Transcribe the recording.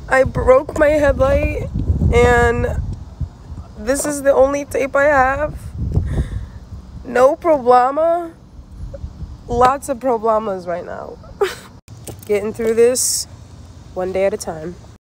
I broke my headlight, and this is the only tape I have. No problema. Lots of problemas right now. Getting through this one day at a time.